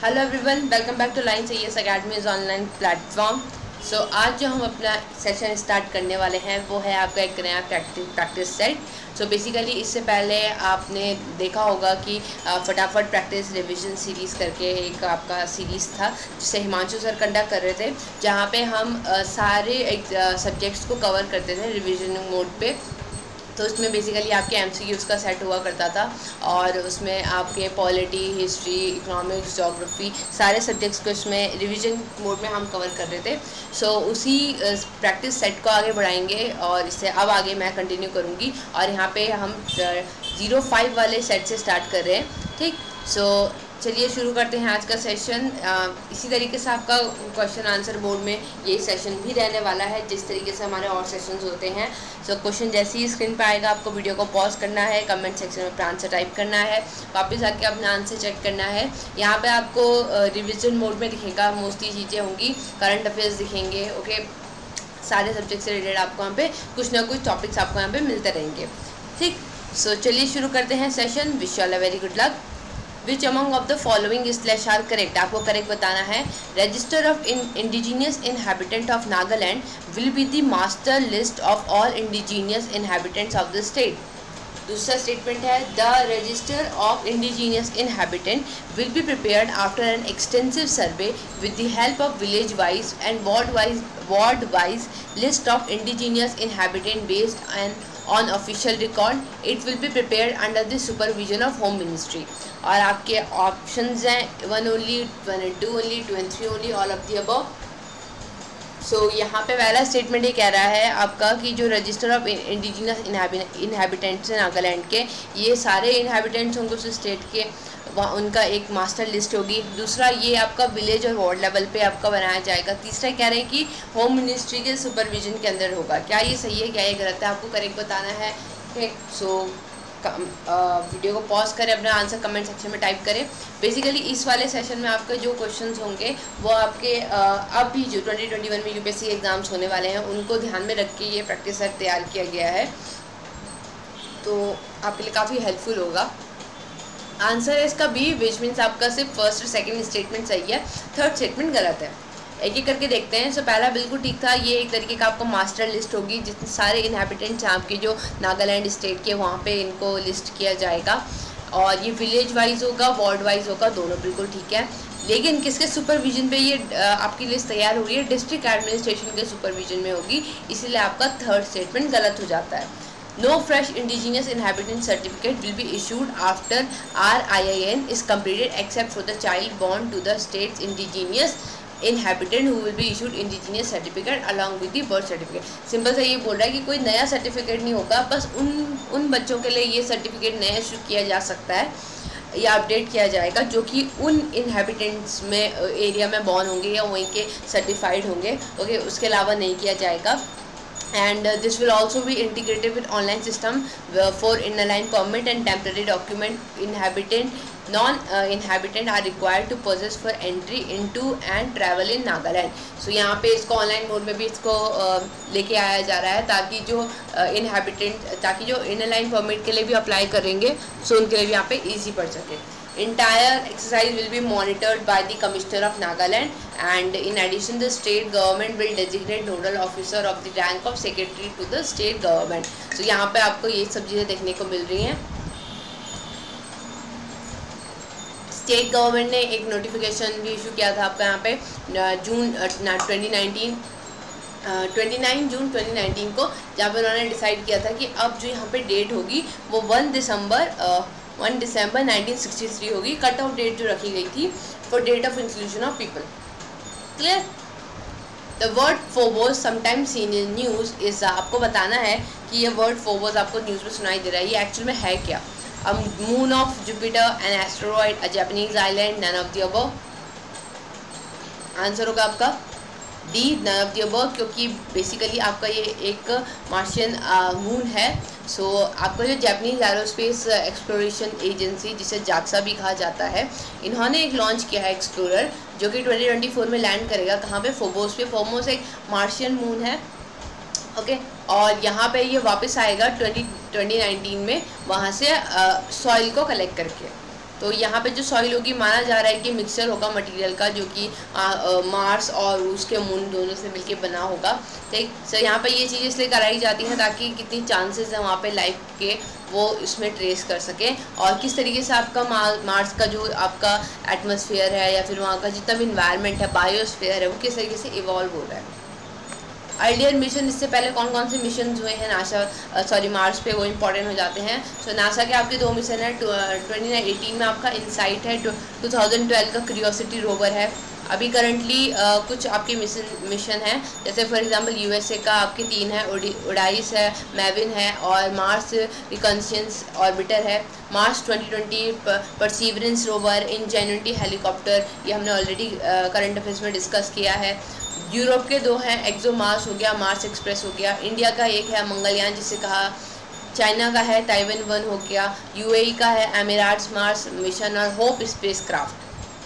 Hello everyone, welcome back to line CS academies online platform. So आज जो हम अपना सेशन स्टार्ट करने वाले हैं वो है आपका एक नया प्रैक्टिस सेट। सो बेसिकली इससे पहले आपने देखा होगा कि फटाफट प्रैक्टिस रिवीजन सीरीज़ करके एक आपका सीरीज़ था जिसे हिमांशु सर कंडक्ट कर रहे थे, जहाँ पे हम सारे सब्जेक्ट्स को कवर करते थे रिवीजन मोड पे। तो उसमें बेसिकली आपके एमसीक्यूज़ का सेट हुआ करता था और उसमें आपके पॉलिटी, हिस्ट्री, इकोनॉमिक्स, ज्योग्राफी सारे सब्जेक्ट्स को इसमें रिवीजन मोड में हम कवर कर रहे थे। सो उसी प्रैक्टिस सेट को आगे बढ़ाएंगे और इससे अब आगे मैं कंटिन्यू करूँगी और यहाँ पे हम 05 वाले सेट से स्टार्ट कर रहे हैं। ठीक, सो चलिए शुरू करते हैं आज का सेशन। इसी तरीके से आपका क्वेश्चन आंसर बोर्ड में ये सेशन भी रहने वाला है जिस तरीके से हमारे और सेशंस होते हैं। सो क्वेश्चन जैसे ही स्क्रीन पे आएगा आपको वीडियो को पॉज करना है, कमेंट सेक्शन में अपना आंसर टाइप करना है, वापस आके अपना आंसर चेक करना है। यहाँ पे आपको रिविजन मोड में दिखेगा, मोस्टली चीज़ें होंगी, करंट अफेयर्स दिखेंगे। ओके, सारे सब्जेक्ट से रिलेटेड आपको यहाँ पे कुछ ना कुछ टॉपिक्स आपको यहाँ पे मिलते रहेंगे। ठीक, सो चलिए शुरू करते हैं session. Wish you all a very good luck. Which among of the following slash are correct? आपको करेक्ट बताना है। Register of indigenous inhabitant of Nagaland will be the master list of all indigenous inhabitants of the state. दूसरा statement है the register of indigenous inhabitant will be prepared after an extensive survey with the help of village wise and ward wise list of indigenous inhabitant based and on official record. It will be prepared under the supervision of home ministry. और आपके options हैं 1 only, 1 and 2 only, 2 and 3 only, all of the above. So यहाँ पे पहला statement ये कह रहा है आपका कि जो रजिस्टर ऑफ इंडिजिनस इनहेबिटेंट्स हैं नागालैंड के, ये सारे इनहेबिटेंट्स होंगे उस स्टेट के, वहाँ उनका एक मास्टर लिस्ट होगी। दूसरा, ये आपका विलेज और वार्ड लेवल पे आपका बनाया जाएगा। तीसरा कह रहे हैं कि होम मिनिस्ट्री के सुपरविजन के अंदर होगा। क्या ये सही है, क्या ये गलत है, आपको करेक्ट बताना है। ठीक, सो वीडियो को पॉज करें, अपना आंसर कमेंट सेक्शन में टाइप करें। बेसिकली इस वाले सेशन में आपके जो क्वेश्चंस होंगे वो आपके अब भी जो 2021 में यूपीएससी एग्ज़ाम्स होने वाले हैं उनको ध्यान में रख के ये प्रैक्टिस सेट तैयार किया गया है, तो आपके लिए काफ़ी हेल्पफुल होगा। आंसर है इसका बी, विच मीन्स आपका सिर्फ फर्स्ट और सेकेंड स्टेटमेंट सही है, थर्ड स्टेटमेंट गलत है। एक एक करके देखते हैं। सो पहला बिल्कुल ठीक था, ये एक तरीके का आपका मास्टर लिस्ट होगी जितने सारे इनहेबिटेंट्स हैं आपके जो नागालैंड स्टेट के, वहाँ पे इनको लिस्ट किया जाएगा और ये विलेज वाइज होगा, वार्ड वाइज होगा, दोनों बिल्कुल ठीक है। लेकिन किसके सुपरविजन पे ये आपकी लिस्ट तैयार हो रही है? डिस्ट्रिक्ट एडमिनिस्ट्रेशन के सुपरविजन में होगी, इसीलिए आपका थर्ड स्टेटमेंट गलत हो जाता है। No fresh indigenous inhabitant certificate will be issued after RIIN is completed except for the child born to the state's indigenous inhabitant who will be issued indigenous certificate along with the birth certificate। Simple से ये बोल रहा है कि कोई नया certificate नहीं होगा, बस उन बच्चों के लिए ये सर्टिफिकेट नया इशू किया जा सकता है या अपडेट किया जाएगा जो कि उन इनहेबिटेंट्स में एरिया में बॉर्न होंगे या वहीं के सर्टिफाइड होंगे। ओके, उसके अलावा नहीं किया जाएगा। And this will also be integrated with online system for inline permit and temporary document non-inhabitant are required to possess for entry into and travel in Nagaland। So यहाँ पे इसको ऑनलाइन मोड में भी इसको लेके आया जा रहा है ताकि जो इनलाइन परमिट के लिए भी अप्लाई करेंगे सो उनके लिए भी यहाँ पे ईजी पड़ सके। Entire exercise will be monitored by the Commissioner of Nagaland and in addition the state government will designate nodal officer of the rank of secretary to the state government। So यहाँ पे आपको ये सब चीज़ें देखने को मिल रही हैं। स्टेट गवर्नमेंट ने एक नोटिफिकेशन भी इशू किया था आपका यहाँ पे जून 29 जून 2019 को, जहाँ पे उन्होंने डिसाइड किया था कि अब जो यहाँ पे डेट होगी वो 1 दिसंबर 1963 होगी। कट ऑफ डेट जो रखी गई थी for date of inclusion of people. Clear? The word Phobos sometimes seen in news is, आपको बताना है कि ये वर्ड फोबोस आपको न्यूज़ में सुनाई दे रहा है, ये एक्चुअल में है क्या? A moon of Jupiter, an asteroid, a Japanese island, none of the above. Answer होगा आपका D, none of the above, क्योंकि बेसिकली आपका ये एक मार्शियन मून है। सो आपका जो जापानीज एरोस्पेस एक्सप्लोरेशन एजेंसी, जिसे जाक्सा भी कहा जाता है, इन्होंने एक लॉन्च किया है एक्सप्लोरर जो कि 2024 में लैंड करेगा। कहाँ पे? फोबोस पे। फोबोस एक मार्शियन मून है। ओके, और यहाँ पे ये वापस आएगा 2019 में, वहाँ से सॉइल को कलेक्ट करके। तो यहाँ पे जो सॉइल होगी माना जा रहा है कि मिक्सचर होगा मटेरियल का, जो कि मार्स और उसके मून दोनों से मिलके बना होगा। ठीक, सो यहाँ पे ये चीज़ इसलिए कराई जाती है ताकि कितनी चांसेस है वहाँ पे लाइफ के वो इसमें ट्रेस कर सकें, और किस तरीके से आपका मार्स का जो आपका एटमॉस्फेयर है या फिर वहाँ का जितना भी इन्वायरमेंट है, बायोस्फेयर है, वो किस तरीके से इवॉल्व हो रहा है। अर्लियर मिशन, इससे पहले कौन कौन से मिशन हुए हैं नासा मार्स पे, वो इंपॉर्टेंट हो जाते हैं। सो नासा के आपके 2 मिशन है। 2018 में आपका इनसाइट है, 2012 का क्यूरियोसिटी रोवर है। अभी करंटली कुछ आपके मिशन हैं, जैसे फॉर एग्जांपल यूएसए का आपके 3 है, ओडाइस है, मैविन है, और मार्स रिकॉन्शियंस ऑर्बिटर है। March 2020 perseverance rover, ingenuity helicopter, ये हमने ऑलरेडी करंट अफेयर्स में डिस्कस किया है। यूरोप के 2 हैं, एक्सोमार्स हो गया, मार्स एक्सप्रेस हो गया। इंडिया का एक है मंगलयान जिसे कहा, चाइना का है ताइवान 1 हो गया, यूएई का है एमिरेट्स मार्स मिशन और hope spacecraft.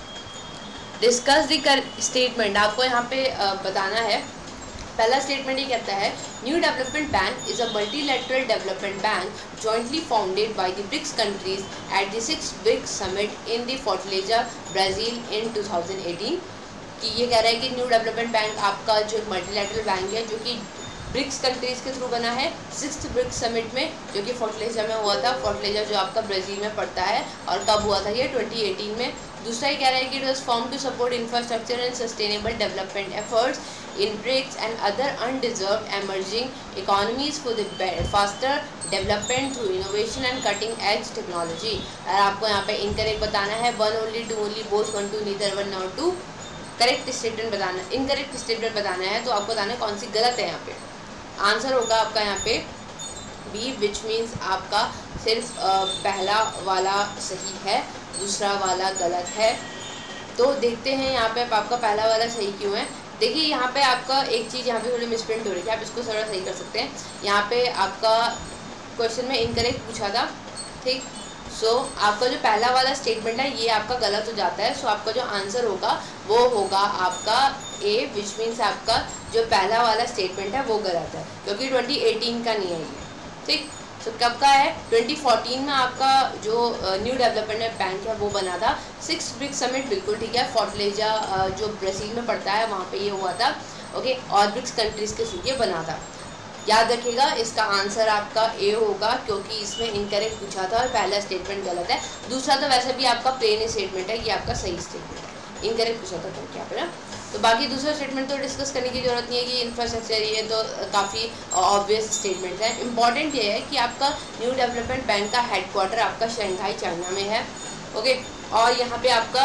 Discuss the statement, आपको यहाँ पे बताना है। पहला स्टेटमेंट ये कहता है, new development bank is a multilateral development bank jointly founded by the BRICS countries at the 6th BRICS summit in the Fortaleza Brazil in 2018। कि ये कह रहा है कि न्यू डेवलपमेंट बैंक आपका जो मल्टीलैटरल बैंक है, जो कि ब्रिक्स कंट्रीज़ के थ्रू बना है 6th ब्रिक्स समिट में, जो कि फोर्टलेजा में हुआ था। फोर्टलेजा जो आपका ब्राज़ील में पड़ता है, और कब हुआ था ये 2018 में। दूसरा ये कह रहा है कि it was form to support infrastructure and sustainable development efforts in BRICS and other undeserved emerging economies for the faster development through innovation and cutting edge technology. और आपको यहाँ पे इनकरेक्ट बताना है, 1 only 2 only both 1 2 neither 1 not 2। Correct statement बताना, incorrect statement बताना है, तो आपको बताना है कौन सी गलत है। यहाँ पे आंसर होगा आपका यहाँ पे बी, विच मीन्स आपका सिर्फ पहला वाला सही है, दूसरा वाला गलत है। तो देखते हैं यहाँ पे आपका पहला वाला सही क्यों है। देखिए यहाँ पे आपका एक चीज़ यहाँ पे थोड़ी मिसप्रिंट हो रही है, आप इसको थोड़ा सही कर सकते हैं। यहाँ पे आपका क्वेश्चन में इनकरेक्ट पूछा था, ठीक। सो आपका जो पहला वाला स्टेटमेंट है ये आपका गलत हो जाता है। सो आपका जो आंसर होगा वो होगा आपका ए, विच मीन्स आपका जो पहला वाला स्टेटमेंट है वो गलत है, क्योंकि 2018 का नहीं है ये, ठीक। सो कब का है, 2014 में आपका जो न्यू डेवलपमेंट बैंक है वो बना था। 6th ब्रिक्स समिट, बिल्कुल ठीक है, फोर्टलेजा जो ब्राज़ील में पड़ता है वहाँ पे ये हुआ था, ओके। और ब्रिक्स कंट्रीज़ के थ्रू ये बना था। याद रखिएगा इसका आंसर आपका ए होगा, क्योंकि इसमें इनकरेक्ट पूछा था और पहला स्टेटमेंट गलत है। दूसरा तो वैसे भी आपका प्लेन स्टेटमेंट है, ये आपका सही स्टेटमेंट है, इनकरेक्ट पूछा था तो क्या पे ना। तो बाकी दूसरा स्टेटमेंट तो डिस्कस करने की ज़रूरत नहीं है कि इंफ्रास्ट्रक्चर, ये तो काफ़ी ऑब्वियस स्टेटमेंट है। इंपॉर्टेंट ये है कि आपका न्यू डेवलपमेंट बैंक का हेडक्वार्टर आपका शंघाई चाइना में है, ओके। और यहाँ पे आपका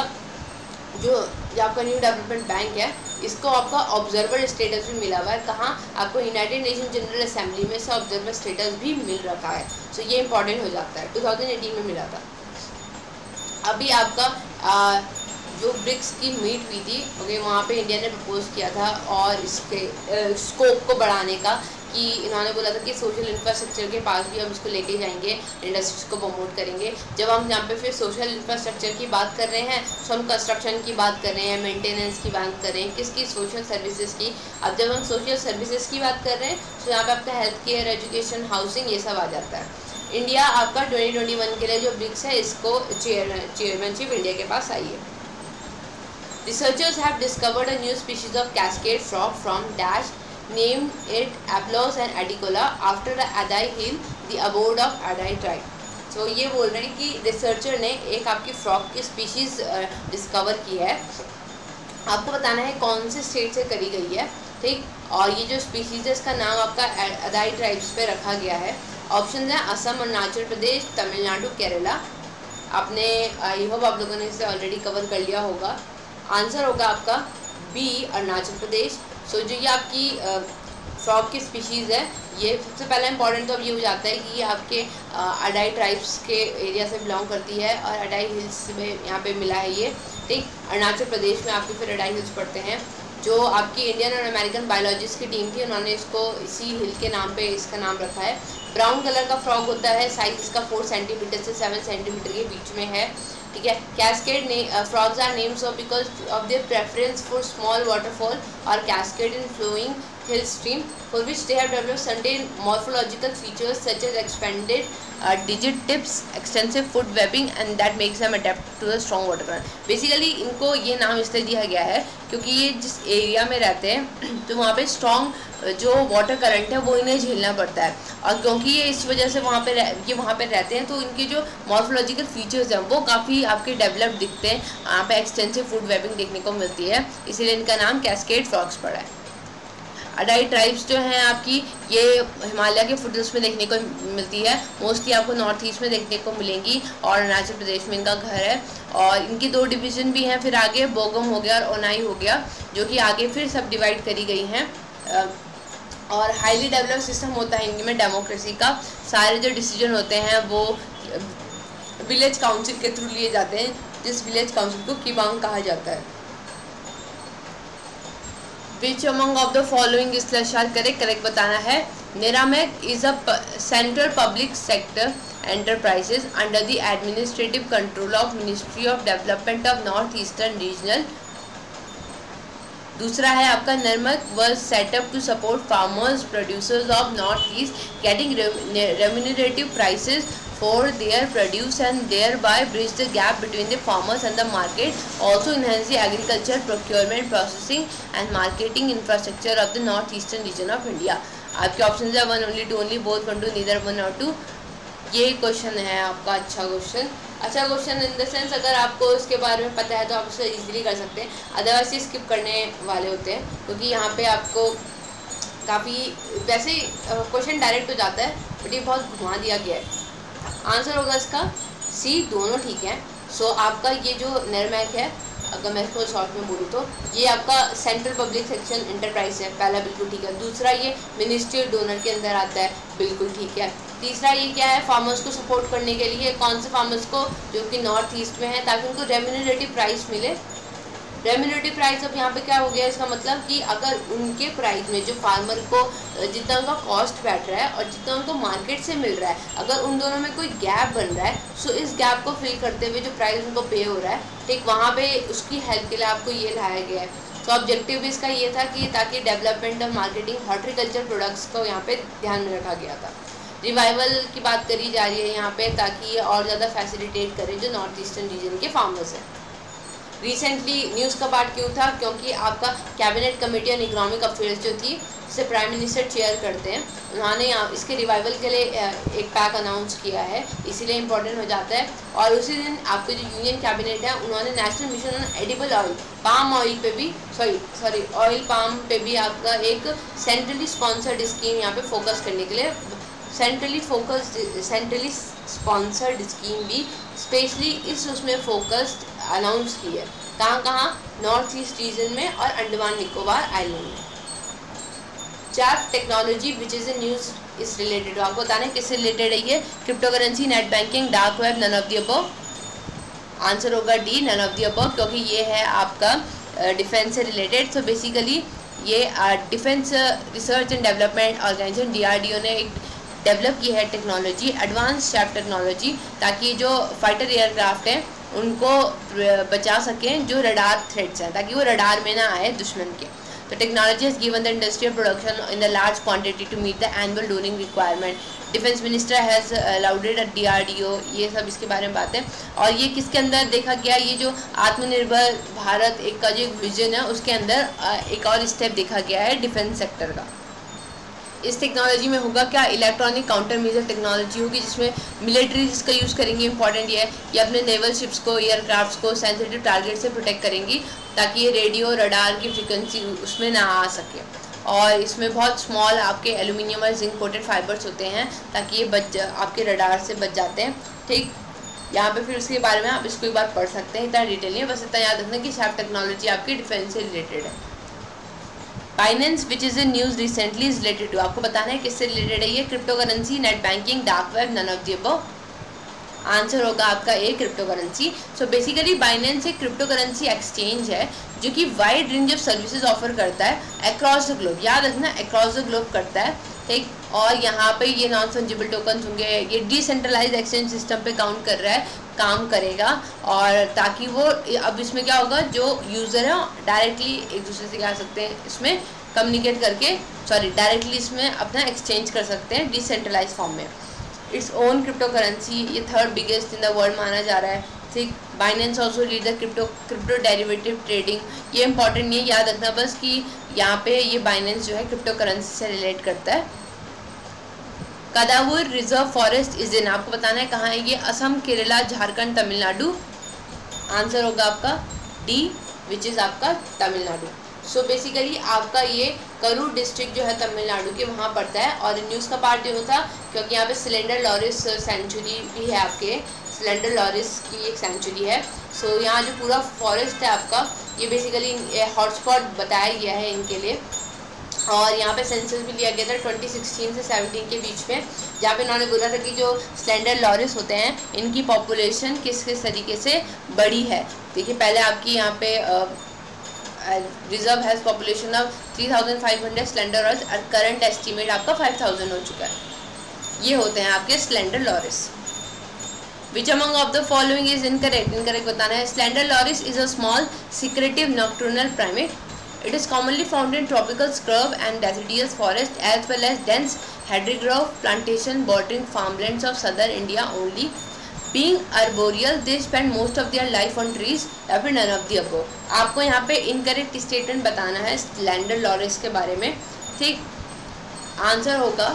जो आपका न्यू डेवलपमेंट बैंक है इसको आपका ऑब्जर्वर स्टेटस भी मिला हुआ है। कहाँ, आपको यूनाइटेड नेशन जनरल असेंबली में से ऑब्जर्वर स्टेटस भी मिल रखा है। सो ये इंपॉर्टेंट हो जाता है, 2018 में मिला था। अभी आपका जो ब्रिक्स की मीट हुई थी, ओके, वहाँ पे इंडिया ने प्रपोज किया था और इसके स्कोप को बढ़ाने का, कि इन्होंने बोला था कि सोशल इंफ्रास्ट्रक्चर के पास भी हम इसको लेके जाएंगे, इंडस्ट्रीज को प्रमोट करेंगे। जब हम यहाँ पे फिर सोशल इंफ्रास्ट्रक्चर की बात कर रहे हैं तो हम कंस्ट्रक्शन की बात कर रहे हैं, मेंटेनेंस की बात कर रहे हैं, किसकी, सोशल सर्विसेज की। अब जब हम सोशल सर्विसेज की बात कर रहे हैं तो यहाँ पे आपका हेल्थ केयर, एजुकेशन, हाउसिंग, ये सब आ जाता है। इंडिया आपका 2021 के लिए जो ब्रिक्स है इसको चेयरमैनशिप इंडिया के पास आई है। Researchers have discovered a new species of cascade frog from dash, named it Aplos and Adicola after the Adai Hill, the abode of Adai tribe. So ये बोल रहे हैं कि रिसर्चर ने एक आपकी फ्रॉग की स्पीशीज़ डिस्कवर की है। आपको बताना है कौन से स्टेट से करी गई है, ठीक। और ये जो स्पीशीज़ है इसका नाम आपका अदाई ट्राइब्स पे रखा गया है। ऑप्शन है असम, अरुणाचल प्रदेश, तमिलनाडु, केरला। आपने आई होप आप लोगों ने इसे ऑलरेडी कवर कर लिया होगा। आंसर होगा आपका बी, अरुणाचल प्रदेश। सो जो ये आपकी फ्रॉग की स्पीशीज़ है, ये सबसे पहला इंपॉर्टेंट तो अब ये हो जाता है कि ये आपके अडाई ट्राइब्स के एरिया से बिलोंग करती है और अडाई हिल्स में यहाँ पे मिला है ये, ठीक। अरुणाचल प्रदेश में आपके फिर अडाई हिल्स पड़ते हैं। जो आपकी इंडियन और अमेरिकन बायोलॉजिस्ट की टीम थी उन्होंने इसको इसी हिल के नाम पे इसका नाम रखा है। ब्राउन कलर का फ्रॉग होता है, साइज इसका 4 सेंटीमीटर से 7 सेंटीमीटर के बीच में है, ठीक है। Cascade frogs are named so because of their preference for small waterfall और cascade in flowing hill stream for which they have developed certain morphological features such as expanded digit tips, extensive foot webbing and that makes them adapt to the strong water current. Basically इनको ये नाम इसलिए दिया गया है क्योंकि ये जिस एरिया में रहते हैं तो वहाँ पे स्ट्रॉन्ग जो वाटर करंट है वो इन्हें झेलना पड़ता है, और क्योंकि ये इस वजह से वहाँ पे रहते हैं तो इनके जो मॉर्फोलॉजिकल फीचर्स हैं वो काफ़ी आपके डेवलप दिखते हैं। यहाँ पे एक्सटेंसिव फुट वेबिंग देखने को मिलती है, इसीलिए इनका नाम कैस्केड फ्रॉग्स पड़ा है। अडाई ट्राइब्स जो हैं आपकी ये हिमालय के फुटहिल्स में देखने को मिलती है, मोस्टली आपको नॉर्थ ईस्ट में देखने को मिलेंगी और अरुणाचल प्रदेश में इनका घर है। और इनकी 2 डिवीज़न भी हैं, फिर आगे बोगम हो गया और ओनाई हो गया, जो कि आगे फिर सब डिवाइड करी गई हैं। और हाईली डेवलप्ड सिस्टम होता है इनमें डेमोक्रेसी का, सारे जो डिसीजन होते हैं वो विलेज काउंसिल के थ्रू लिए जाते हैं, जिस विलेज काउंसिल को किबांग कहा जाता है। Which among of the following is correct बताना है। Neramek is a central public sector enterprises under the administrative control of Ministry of Development of North Eastern Regional। दूसरा है आपका नरमक was set up to support farmers producers of North East getting remunerative prices for their produce and thereby bridge the gap between the farmers and the market, also enhance the agriculture procurement processing and marketing infrastructure of the northeastern region of India। आपके option है 1 only 2 only both 1 2 neither 1 or 2। ये question है आपका अच्छा question in the sense अगर आपको इसके बारे में पता है तो आप उसे इजीली कर सकते हैं, अदरवाइज ये स्किप करने वाले होते हैं क्योंकि यहाँ पे आपको काफ़ी वैसे क्वेश्चन डायरेक्ट हो जाता है बट ये बहुत घुमा दिया गया है। आंसर होगा इसका सी, दोनों ठीक है। सो आपका ये जो नरमैक है, अगर मैं इसको शॉर्ट में बोलूँ तो ये आपका सेंट्रल पब्लिक सेक्शन इंटरप्राइज है, पहला बिल्कुल ठीक है। दूसरा ये मिनिस्ट्री ऑफ डोनर के अंदर आता है, बिल्कुल ठीक है। तीसरा ये क्या है, फार्मर्स को सपोर्ट करने के लिए, कौन से फार्मर्स को, जो कि नॉर्थ ईस्ट में है, ताकि उनको रेम्यूनरेटिव प्राइस मिले। रेम्यूनरेटिव प्राइस अब यहाँ पे क्या हो गया, इसका मतलब कि अगर उनके प्राइस में जो फार्मर को जितना उनका कॉस्ट बैठ रहा है और जितना उनको मार्केट से मिल रहा है, अगर उन दोनों में कोई गैप बन रहा है, सो इस गैप को फिल करते हुए जो प्राइस उनको पे हो रहा है, ठीक वहाँ पे उसकी हेल्प के लिए आपको ये लाया गया है। तो ऑब्जेक्टिव भी इसका ये था कि ताकि डेवलपमेंट और मार्केटिंग हॉर्टिकल्चर प्रोडक्ट्स को यहाँ पे ध्यान में रखा गया था। रिवाइवल की बात करी जा रही है यहाँ पे ताकि ये और ज़्यादा फैसिलिटेट करें जो नॉर्थ ईस्टर्न रीजन के फार्मर्स हैं। रिसेंटली न्यूज़ का पार्ट क्यों था, क्योंकि आपका cabinet committee on economic affairs जो थी, जिसे प्राइम मिनिस्टर चेयर करते हैं, उन्होंने इसके रिवाइवल के लिए एक पैक अनाउंस किया है, इसीलिए इम्पोर्टेंट हो जाता है। और उसी दिन आपके जो यूनियन कैबिनेट है उन्होंने national mission on edible oil palm oil पे भी ऑयल पाम पे भी आपका एक सेंट्रली स्पॉन्सर्ड स्कीम यहाँ पे फोकस करने के लिए सेंट्रली स्पॉन्सर्ड स्कीम भी स्पेशली इस उसमें फोकस्ड अनाउंस की है। कहाँ नॉर्थ ईस्ट रीजन में और अंडमान निकोबार आइलैंड में। चार technology which is a news is related, आपको बताना है किससे रिलेटेड है ये। Crypto currency, net banking, dark web, none of the above. Answer होगा D, none of the above, क्योंकि ये है आपका डिफेंस से रिलेटेड। तो बेसिकली ये defence research and development organisation DRDO ने एक डेवलप की है टेक्नोलॉजी, एडवांस शैप टेक्नोलॉजी, ताकि जो फाइटर एयरक्राफ्ट हैं उनको बचा सकें जो रडार थ्रेट्स हैं, ताकि वो रडार में ना आए दुश्मन के। तो technology has given the industrial production in the large quantity to meet the annual during requirement. Defence minister has lauded at DRDO, ये सब इसके बारे में बातें। और ये किसके अंदर देखा गया, ये जो आत्मनिर्भर भारत एक का जो विजन है उसके अंदर एक और स्टेप देखा गया है डिफेंस सेक्टर का। इस टेक्नोलॉजी में होगा क्या, इलेक्ट्रॉनिक काउंटर मेजर टेक्नोलॉजी होगी, जिसमें मिलिट्री इसका यूज़ करेंगी। इंपॉर्टेंट ये है कि अपने नेवल शिप्स को, एयरक्राफ्ट्स को सेंसिटिव टारगेट से प्रोटेक्ट करेंगी, ताकि ये रेडियो रडार की फ्रिक्वेंसी उसमें ना आ सके। और इसमें बहुत स्मॉल आपके एल्यूमिनियम और जिंक कोटेड फाइबर्स होते हैं, ताकि ये आपके रडार से बच जाते हैं। ठीक, यहाँ पे फिर उसके बारे में आप इसको एक बार पढ़ सकते हैं, इतना डिटेल नहीं, बस इतना याद रखना कि शैप टेक्नोलॉजी आपकी डिफेंस से रिलेटेड है। Binance which is a news recently is related to, आपको बताना है किससे रिलेटेड है ये। Crypto currency, net banking, dark web, none of the above. Answer होगा आपका A, crypto currency. So basically Binance एक क्रिप्टो करेंसी एक्सचेंज है जो कि wide range of services offer करता है अक्रॉस द ग्लोब, याद रखना अक्रॉस द ग्लोब करता है। ठीक, और यहाँ पे ये नॉन फंजिबल टोकन्स होंगे, ये डिसेंट्रलाइज एक्सचेंज सिस्टम पे काउंट कर रहा है, काम करेगा। और ताकि वो अब इसमें क्या होगा, जो यूज़र है डायरेक्टली एक दूसरे से क्या कर सकते हैं, इसमें कम्युनिकेट करके डायरेक्टली इसमें अपना एक्सचेंज कर सकते हैं डिसेंट्रलाइज फॉर्म में। इट्स ओन क्रिप्टो करेंसी, ये third biggest in the world माना जा रहा है। ठीक, Binance also lead the crypto derivative trading. ये इंपॉर्टेंट नहीं है, याद रखना बस कि यहाँ पे ये बाइनेंस जो है क्रिप्टो करेंसी से रिलेट करता है। कदावुर रिजर्व फॉरेस्ट इज इन, आपको बताना है कहाँ है ये, असम, केरला, झारखंड, तमिलनाडु। आंसर होगा आपका डी, विच इज़ आपका तमिलनाडु। सो बेसिकली आपका ये करूर डिस्ट्रिक्ट जो है तमिलनाडु के वहाँ पड़ता है। और न्यूज़ का पार्ट ये होता क्योंकि यहाँ पे सिलेंडर लॉरिस सेंचुरी भी है, आपके सिलेंडर लॉरिस की एक सेंचुरी है। सो यहाँ जो पूरा फॉरेस्ट है आपका, ये बेसिकली हॉटस्पॉट बताया गया है इनके लिए। और यहाँ पे सेंसस भी लिया गया था 2016 से 17 के बीच में, जहाँ पे इन्होंने बोला था कि जो स्लेंडर लॉरिस होते हैं इनकी पॉपुलेशन किस किस तरीके से बढ़ी है। देखिए पहले आपकी यहाँ पे reserve has population of 3500 slender loris और करंट एस्टिमेट आपका 5000 हो चुका है। ये होते हैं आपके slender loris. Which among of the following is incorrect, incorrect बताना है। Slender loris is a small secretive nocturnal primate. It is commonly found in tropical scrub and deciduous forest as well as dense hedgerow plantation bordering farmlands of southern India only. Being arboreal, they spend most of their life on trees. या फिर none of the above. आपको यहाँ पे incorrect statement बताना है slender loris के बारे में। ठीक, आंसर होगा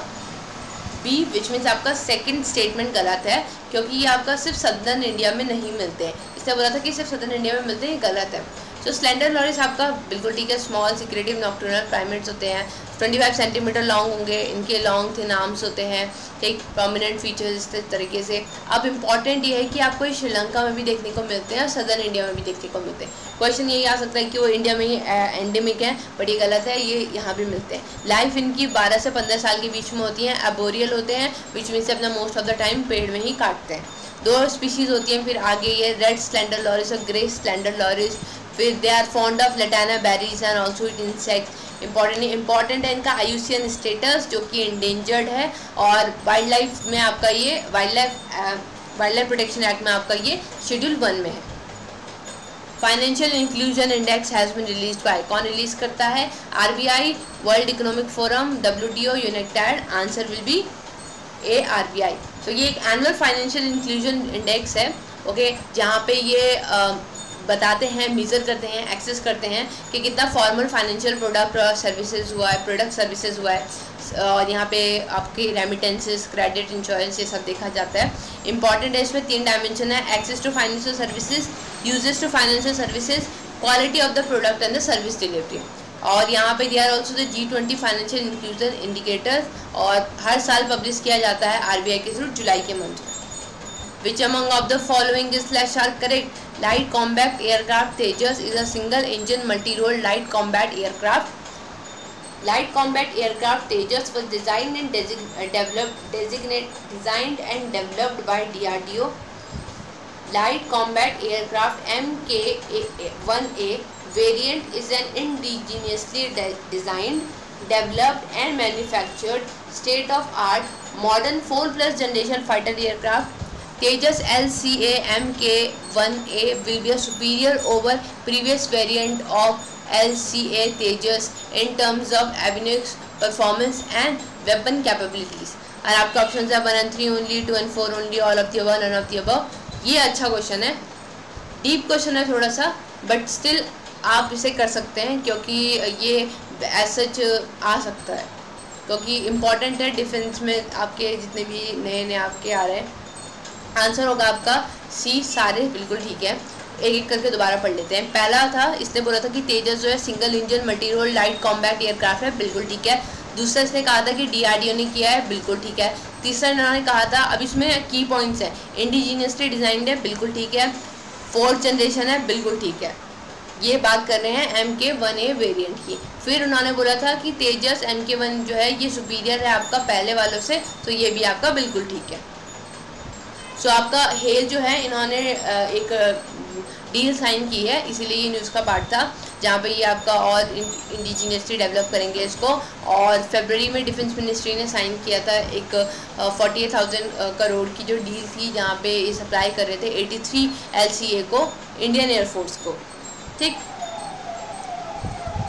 बी, विच मीन्स आपका सेकंड स्टेटमेंट गलत है क्योंकि ये आपका सिर्फ सदर्न इंडिया में नहीं मिलते हैं। इसने बोला था कि सिर्फ सदर्न इंडिया में मिलते हैं, ये गलत है। तो स्लेंडर लॉरिस आपका बिल्कुल ठीक है, स्मॉल सिक्रेटिव नॉक्टर्नल प्राइमेट्स होते हैं, 25 सेंटीमीटर लॉन्ग होंगे, इनके लॉन्ग थिन आर्म्स होते हैं। ठीक, प्रोमिनेंट फीचर्स इस तरीके से। अब इम्पॉर्टेंट ये है कि आपको ये श्रीलंका में भी देखने को मिलते हैं और सदर्न इंडिया में भी देखने को मिलते हैं। क्वेश्चन यही आ सकता है कि वो इंडिया में ही एंडेमिक है, बट ये गलत है, ये यहाँ भी मिलते हैं। लाइफ इनकी 12 से 15 साल के बीच में होती है, एबोरियल होते हैं, बीच में से अपना मोस्ट ऑफ द टाइम पेड़ में ही काटते हैं। 2 स्पीशीज़ होती हैं फिर आगे, ये रेड स्लेंडर लॉरिस और ग्रे स्लेंडर लॉरिस। फिर they are fond of lantana berries and also it insect. Important है इनका IUCN स्टेटस जो कि इंडेंजर्ड है। और वाइल्ड लाइफ में आपका ये वाइल्ड लाइफ प्रोटेक्शन एक्ट में आपका ये शेड्यूल 1 में है। Financial inclusion index has been release by, कौन रिलीज करता है? RBI, world economic forum, WTO, united. Answer will be A, RBI। तो ये एक एनुअल फाइनेंशियल इंक्लूजन इंडेक्स है, ओके, जहाँ पे ये बताते हैं, मेज़र करते हैं, एक्सेस करते हैं कि कितना फॉर्मल फाइनेंशियल प्रोडक्ट और सर्विसेज हुआ है, प्रोडक्ट सर्विसेज हुआ है। और यहाँ पे आपके रेमिटेंसेस, क्रेडिट, इंश्योरेंस, ये सब देखा जाता है। इंपॉर्टेंट है, इसमें 3 डायमेंशन है: access to financial services, uses to financial services, quality of the product and the service delivery. और यहाँ पे दिया also the G20 financial inclusion indicators, और हर साल पब्लिश किया जाता है RBI के थ्रू जुलाई के मंथ में। Which among of the following is / are correct? Light combat aircraft Tejas is a single engine multi-role light combat aircraft. Light combat aircraft Tejas was designed and designed and developed by DRDO. Light combat aircraft MK-1A variant is an indigenously designed, developed and manufactured state-of-art modern 4+ generation fighter aircraft. Tejas LCA MK-1A will be a superior over previous variant of LCA Tejas in terms of avionics, performance and weapon capabilities. और आपका option है 1 and 3 only, 2 and 4 only, all of the above, none of the above. ये अच्छा question है, deep question है थोड़ा सा, but still आप इसे कर सकते हैं क्योंकि ये एज सच आ सकता है, क्योंकि इम्पॉर्टेंट है डिफेंस में आपके जितने भी नए आपके आ रहे हैं। आंसर होगा आपका सी, सारे बिल्कुल ठीक है। एक एक करके दोबारा पढ़ लेते हैं। पहला था, इसने बोला था कि तेजस जो है single engine multi role light combat aircraft है, बिल्कुल ठीक है। दूसरा इसने कहा था कि DRDO ने किया है, बिल्कुल ठीक है। तीसरा इन्होंने कहा था, अब इसमें की पॉइंट्स है, इंडिजीनियसली डिजाइंड है, बिल्कुल ठीक है। 4th जनरेशन है, बिल्कुल ठीक है। ये बात कर रहे हैं MK-1A वेरिएंट की। फिर उन्होंने बोला था कि तेजस MK-1 जो है ये सुपीरियर है आपका पहले वालों से, तो ये भी आपका बिल्कुल ठीक है। सो आपका हेल जो है इन्होंने एक डील साइन की है, इसीलिए ये न्यूज़ का पार्ट था, जहाँ पे ये आपका और इंडिजीनियसली डेवलप करेंगे इसको। और फरवरी में डिफेंस मिनिस्ट्री ने साइन किया था एक 48,000 करोड़ की जो डील थी, जहाँ पे ये सप्लाई कर रहे थे 83 LCA को, इंडियन एयरफोर्स को। ठीक,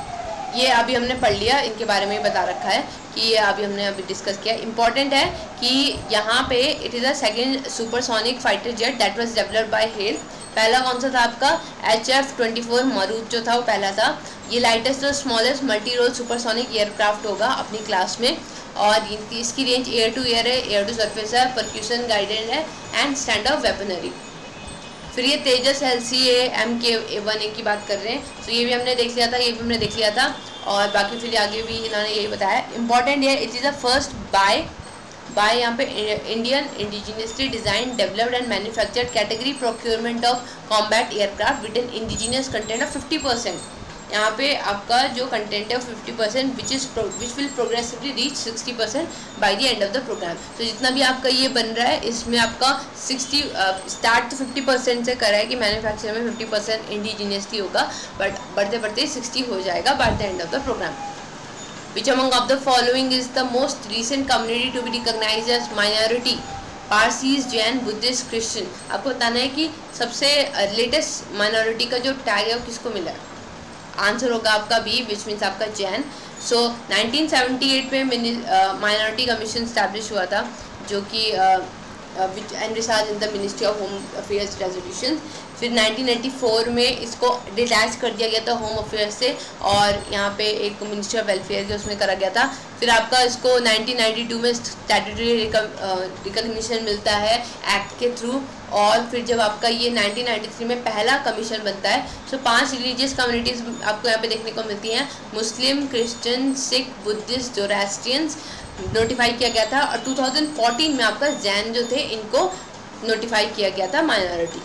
ये अभी हमने पढ़ लिया, इनके बारे में बता रखा है कि ये अभी हमने डिस्कस किया। इम्पॉर्टेंट है कि यहाँ पे it is a second supersonic fighter jet that was developed by HAL. पहला कौन सा था आपका HF-24 मरूद जो था वो पहला था। ये लाइटेस्ट और smallest multi role supersonic aircraft होगा अपनी क्लास में, और इसकी रेंज एयर टू एयर है, एयर टू सरफेस है, परक्यूशन गाइडेड है एंड स्टैंड ऑफ वेपनरी। फिर ये तेजस LCA MK-1A की बात कर रहे हैं, तो ये भी हमने देख लिया था, ये भी हमने देख लिया था, और बाकी फिर आगे भी इन्होंने यही बताया। इंपॉर्टेंट है, it is the first by यहाँ पे Indian indigenously design developed and manufactured category procurement of combat aircraft with an indigenous content of 50%। यहाँ पे आपका जो कंटेंट है वो 50% which will progressively reach 60% by the end of the programme. तो जितना भी आपका ये बन रहा है इसमें आपका 60 स्टार्ट तो 50% से करा है कि मैन्युफैक्चर में 50% इंडिजीनियसली होगा, बट बढ़ते बढ़ते 60 हो जाएगा by the end of the programme. Which among of the following is the most recent community to be recognized as minority? Parsis, Jain, Buddhist, Christian. आपको बताना है कि सबसे लेटेस्ट माइनॉरिटी का जो टैग है वो किसको मिला है। आंसर होगा आपका बी, विच मीन्स आपका जैन। सो 1978 में माइनॉरिटी कमीशन स्टैब्लिश हुआ था, जो कि एंड रिसार्ज in the ministry of home affairs resolution. फिर 1984 में इसको डिटैच कर दिया गया था होम अफेयर्स से, और यहाँ पे एक मिनिस्ट्री ऑफ वेलफेयर के उसमें करा गया था। फिर आपका इसको 1992 में स्टैट्यूटरी रिकॉग्निशन मिलता है एक्ट के थ्रू, और फिर जब आपका ये 1993 में पहला कमीशन बनता है। सो 5 रिलीजियस कम्युनिटीज़ आपको यहाँ पे देखने को मिलती हैं, Muslim, Christian, Sikh, Buddhist, Zoroastrians notify किया गया था, और 2014 में आपका जैन जो थे इनको नोटिफाई किया गया था माइनॉरिटी।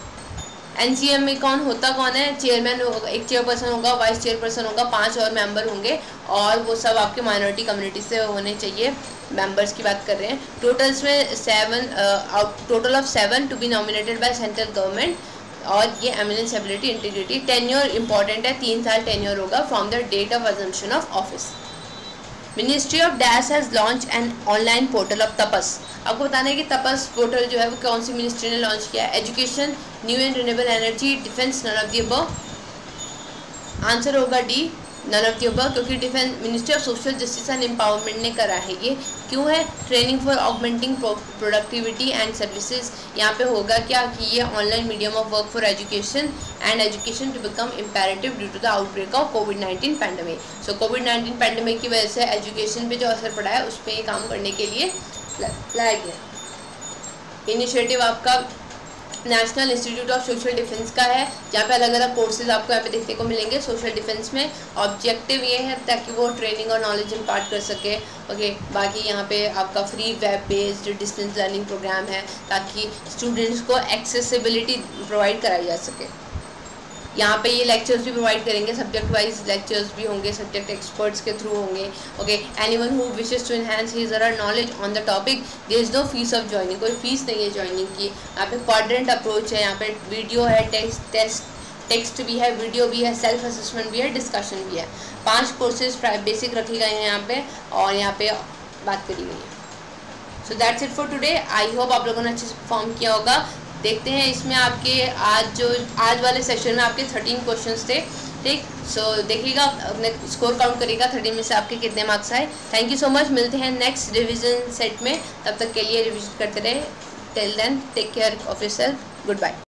NCM में कौन है, चेयरमैन होगा, एक चेयरपर्सन होगा, वाइस चेयरपर्सन होगा, 5 और मेंबर होंगे, और वो सब आपके माइनॉरिटी कम्युनिटी से होने चाहिए। मेंबर्स की बात कर रहे हैं। टोटल्स में 7 total of 7 to be nominated by central government, और ये eminence, ability, integrity. Tenure important है, 3 साल टेन्योर होगा from the date of assumption of office. Ministry of dash has launch an online portal of TAPAS. आपको बताना है कि तपस portal जो है वो कौन सी मिनिस्ट्री ने लॉन्च किया है। Education, new and renewable energy, defence, none of the above. Answer होगा D, none of the above, क्योंकि defence ministry of social justice and empowerment ने करा है। ये क्यों है? Training for augmenting productivity and services. यहाँ पे होगा क्या कि ये online medium of work for education and education to become imperative due to the outbreak of कोविड-19 पैंडमिक। सो कोविड-19 पैंडमिक की वजह से एजुकेशन पे जो असर पड़ा है उस पर ये काम करने के लिए लाया गया। इनिशिएटिव आपका national institute of social defence का है, जहाँ पे अलग अलग कोर्सेज आपको यहाँ पे देखने को मिलेंगे सोशल डिफेंस में। ऑब्जेक्टिव ये है ताकि वो ट्रेनिंग और नॉलेज इम्पार्ट कर सके। ओके, बाकी यहाँ पे आपका free web based distance learning programme है ताकि स्टूडेंट्स को एक्सेसिबिलिटी प्रोवाइड कराई जा सके। यहाँ पे ये लेक्चर्स भी प्रोवाइड करेंगे, सब्जेक्ट वाइज लेक्चर्स भी होंगे, सब्जेक्ट एक्सपर्ट्स के थ्रू होंगे। Okay, anyone who wishes to enhance his or her knowledge on the topic, there is no fees of joining. कोई फीस नहीं है ज्वाइनिंग की। यहाँ पे क्वाड्रेंट अप्रोच है, यहाँ पे वीडियो है, टेक्स्ट भी है, वीडियो भी है, सेल्फ असेसमेंट भी है, डिस्कशन भी है। 5 कोर्सेज बेसिक रखे गए हैं यहाँ पे, और यहाँ पे बात करी गई है। So that's it for today. I hope आप लोगों ने अच्छे से परफॉर्म किया होगा। देखते हैं इसमें आपके आज वाले सेशन में आपके 13 क्वेश्चंस थे, ठीक। सो देखिएगा, अपने स्कोर काउंट करिएगा 13 में से आपके कितने मार्क्स आए। Thank you so much. मिलते हैं नेक्स्ट रिवीजन सेट में, तब तक के लिए रिवीजन करते रहे। Till then take care of yourself. Good bye.